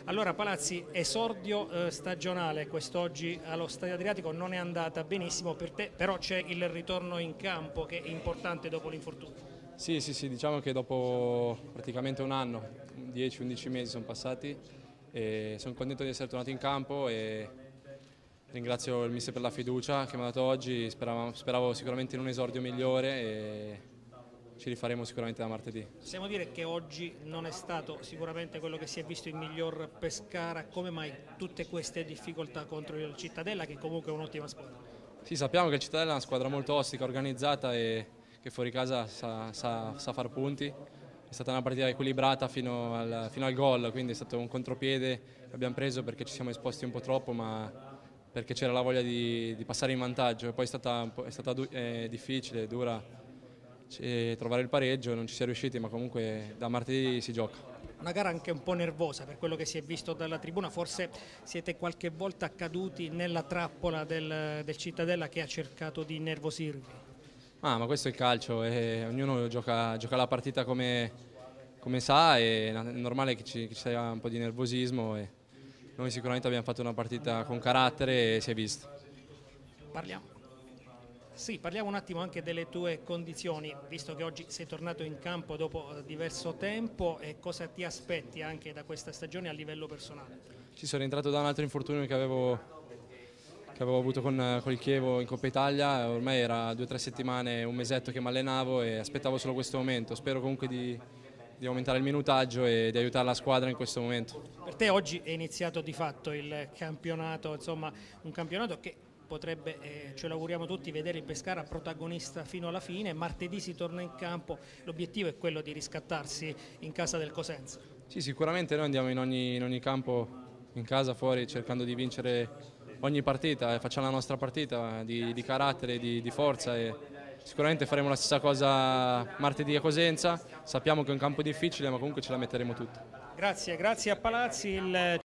Allora Palazzi, esordio stagionale, quest'oggi allo Stadio Adriatico non è andata benissimo per te, però c'è il ritorno in campo che è importante dopo l'infortunio. Sì, diciamo che dopo praticamente un anno, 10-11 mesi sono passati e sono contento di essere tornato in campo e ringrazio il mister per la fiducia che mi ha dato oggi, speravo sicuramente in un esordio migliore e ci rifaremo sicuramente da martedì. Possiamo dire che oggi non è stato sicuramente quello che si è visto il miglior Pescara, come mai tutte queste difficoltà contro il Cittadella che comunque è un'ottima squadra? Sì, sappiamo che il Cittadella è una squadra molto ostica, organizzata e che fuori casa sa far punti. È stata una partita equilibrata fino al gol, quindi è stato un contropiede che abbiamo preso perché ci siamo esposti un po' troppo, ma perché c'era la voglia di passare in vantaggio. E poi è stata difficile, dura trovare il pareggio, non ci si è riusciti, ma comunque da martedì si gioca. Una gara anche un po' nervosa per quello che si è visto dalla tribuna, forse siete qualche volta caduti nella trappola del Cittadella che ha cercato di nervosirvi. Ma questo è il calcio, ognuno gioca la partita come sa, è normale che ci sia un po' di nervosismo e noi sicuramente abbiamo fatto una partita con carattere e si è visto. Parliamo. Sì, parliamo un attimo anche delle tue condizioni, visto che oggi sei tornato in campo dopo diverso tempo e cosa ti aspetti anche da questa stagione a livello personale? Ci sono rientrato da un altro infortunio che avevo avuto con il Chievo in Coppa Italia, ormai era 2 o 3 settimane, un mesetto che mi allenavo e aspettavo solo questo momento. Spero comunque di aumentare il minutaggio e di aiutare la squadra in questo momento. Per te oggi è iniziato di fatto il campionato, insomma un campionato che potrebbe, ce l'auguriamo tutti, vedere il Pescara protagonista fino alla fine. Martedì si torna in campo, l'obiettivo è quello di riscattarsi in casa del Cosenza. Sì, sicuramente noi andiamo in ogni campo, in casa, fuori, cercando di vincere ogni partita e facciamo la nostra partita di carattere, di forza e sicuramente faremo la stessa cosa martedì a Cosenza. Sappiamo che è un campo difficile, ma comunque ce la metteremo tutta. Grazie a Palazzi.